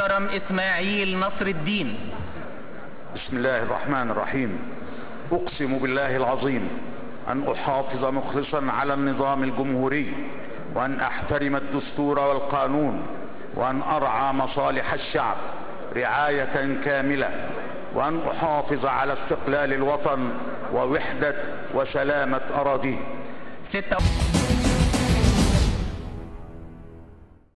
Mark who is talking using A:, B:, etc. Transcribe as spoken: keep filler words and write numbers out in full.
A: المحترم إسماعيل نصر الدين.
B: بسم الله الرحمن الرحيم. أقسم بالله العظيم أن أحافظ مخلصا على النظام الجمهوري، وأن أحترم الدستور والقانون، وأن أرعى مصالح الشعب رعاية كاملة، وأن أحافظ على استقلال الوطن ووحدة وسلامة أراضيه.